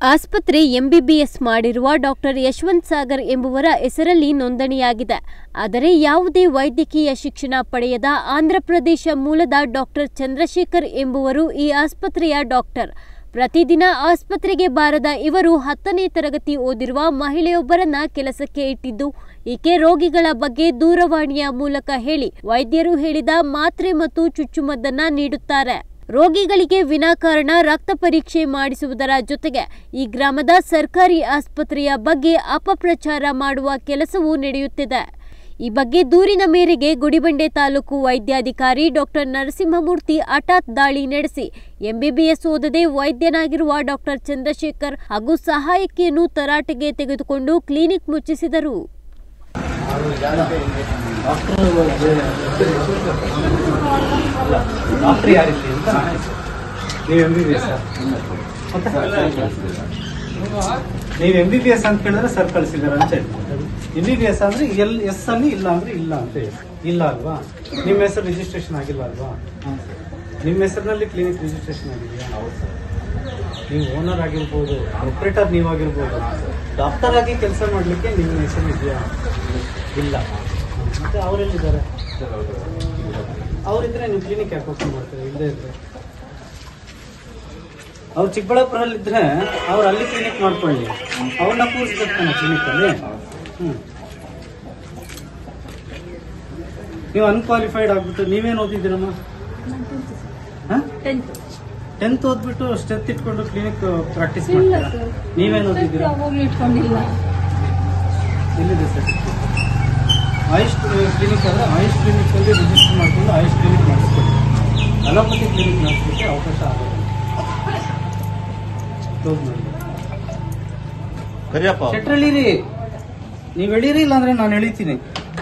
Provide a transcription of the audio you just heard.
ಆಸ್ಪತ್ರೆ ಎಂಬಿಬಿಎಸ್ ಮಾಡಿರುವ ಡಾಕ್ಟರ್ ಯಶವಂತ್ ಸಾಗರ್ ಎಂಬುವರ ಹೆಸರಲ್ಲಿ ನೋಂದಣಿಯಾಗಿದೆ. ಆದರೆ ಯಾವುದೇ ವೈದ್ಯಕೀಯ ಶಿಕ್ಷಣ ಪಡೆಯದ ಆಂಧ್ರಪ್ರದೇಶ ಮೂಲದ ಡಾಕ್ಟರ್ ಚಂದ್ರಶೇಖರ್ ಎಂಬುವರು ಈ ಆಸ್ಪತ್ರೆಯ ಡಾಕ್ಟರ್. ಪ್ರತಿದಿನ ಆಸ್ಪತ್ರೆಗೆ ಬಾರದ ಇವರು 10ನೇ ತರಗತಿ ಓದಿರುವ ಮಹಿಳೆಯೊಬ್ಬರನ್ನ ಕೆಲಸಕ್ಕೆ ಇಟ್ಟಿದ್ದು, ಈಕೆ ರೋಗಿಗಳ ಬಗ್ಗೆ ದೂರವಾಣಿಯ ಮೂಲಕ ಹೇಳಿ ವೈದ್ಯರು ಹೇಳಿದ ಮಾತ್ರೆ ಮತ್ತು ಚುಚ್ಚುಮದ್ದನ್ನ ನೀಡುತ್ತಾರೆ. ರೋಗಿಗಳಿಗೆ ವಿನಾಕಾರಣ ರಕ್ತ ಪರೀಕ್ಷೆ ಮಾಡಿಸುವುದರ ಜೊತೆಗೆ ಈ ಗ್ರಾಮದ ಸರ್ಕಾರಿ ಆಸ್ಪತ್ರೆಯ ಬಗ್ಗೆ ಅಪಪ್ರಚಾರ ಮಾಡುವ ಕೆಲಸವೂ ನಡೆಯುತ್ತಿದೆ. ಈ ಬಗ್ಗೆ ದೂರಿನ ಮೇರೆಗೆ ಗುಡಿಬಂಡೆ ತಾಲೂಕು ವೈದ್ಯಾಧಿಕಾರಿ ಡಾಕ್ಟರ್ ನರಸಿಂಹಮೂರ್ತಿ ಹಠಾತ್ ದಾಳಿ ನಡೆಸಿ ಎಂಬಿಬಿಎಸ್ ಓದದೆ ವೈದ್ಯನಾಗಿರುವ ಡಾಕ್ಟರ್ ಚಂದ್ರಶೇಖರ್ ಹಾಗೂ ಸಹಾಯಕಿಯನ್ನು ತರಾಟೆಗೆ ತೆಗೆದುಕೊಂಡು ಕ್ಲಿನಿಕ್ ಮುಚ್ಚಿಸಿದರು. ನೀವು ಎಂಬಿಬಿಎಸ್ ಅಂತ ಕೇಳಿದ್ರೆ ಸರ್ ಕಳಿಸಿದಾರೆ ಅಂತ ಹೇಳಿ. ಎಂಬಿಬಿಎಸ್ ಅಂದ್ರೆ ಎಸ್ ಅಲ್ಲಿ ಇಲ್ಲ ಅಂದ್ರೆ ಇಲ್ಲ ಅಂತ ಹೇಳಿ. ಇಲ್ಲ ಅಲ್ವಾ? ನಿಮ್ಮ ಹೆಸರು ರಿಜಿಸ್ಟ್ರೇಷನ್ ಆಗಿಲ್ಲ ಅಲ್ವಾ? ನಿಮ್ಮ ಹೆಸರಿನಲ್ಲಿ ಕ್ಲಿನಿಕ್ ರಿಜಿಸ್ಟ್ರೇಷನ್ ಆಗಿದೆಯಾ? ನೀವು ಓನರ್ ಆಗಿರ್ಬೋದು, ಆಪರೇಟರ್ ನೀವಾಗಿರ್ಬೋದು, ಡಾಕ್ಟರ್ ಆಗಿ ಕೆಲಸ ಮಾಡ್ಲಿಕ್ಕೆ ನಿಮ್ಮ ಹೆಸರು ಇದೆಯಾ? ಇಲ್ಲ. ಮತ್ತೆ ಅವರೆಲ್ಲಿದ್ದಾರೆ? ಅವರಿದ್ರೆ ನೀವು ಕ್ಲಿನಿಕ್ ಯಾಕೆ ಓಪನ್ ಮಾಡ್ತೀರಾ? ಇಲ್ಲದೆ ಇದ್ರೆ ಅವ್ರು ಚಿಕ್ಕಬಳ್ಳಾಪುರಲ್ಲಿದ್ರೆ ಅವ್ರು ಅಲ್ಲಿ ಕ್ಲಿನಿಕ್ ಮಾಡ್ಕೊಳ್ಳಿ, ಅವ್ರನ್ನ ಕೂರಿಸ್ಬೇಕಾನೆ ಕ್ಲಿನಿಕ್ ಅಲ್ಲಿ. ನೀವು ಅನ್ಕ್ವಾಲಿಫೈಡ್ ಆಗ್ಬಿಟ್ಟು ನೀವೇನು ಓದಿದ್ದೀರಮ್ಮ? 10th ಓದ್ಬಿಟ್ಟು ಸ್ಟ್ರೆಂತ್ ಇಟ್ಕೊಂಡು ಕ್ಲಿನಿಕ್ ಪ್ರಾಕ್ಟೀಸ್ ಮಾಡ್ತೀರಾ? ನೀವೇನು ಓದಿದ್ದೀರಾ? ಎಲ್ಲಿದೆ ಸರ್? ಆಯುಷ್ ಕ್ಲಿನಿಕ್ ಆದರೆ ಆಯುಷ್ ಕ್ಲಿನಿಕ್ ಅಲ್ಲಿ ರಿಜಿಸ್ಟರ್ ಮಾಡಿಕೊಂಡು ಆಯುಷ್ ಕ್ಲಿನಿಕ್ ಮಾಡಿಸ್ಕೊಳ್ಳಿ. ಅಲೋಪತಿ ಕ್ಲಿನಿಕ್ ಮಾಡಿಸ್ಲಿಕ್ಕೆ ಅವಕಾಶ ಆಗೋದು. ಕ್ಲೋಸ್ ಮಾಡಿ. ಶೆಟ್ರಳ್ಳಿರಿ, ನೀವು ಎಳೀರಿ, ಇಲ್ಲಾಂದ್ರೆ ನಾನು ಎಳಿತೀನಿ.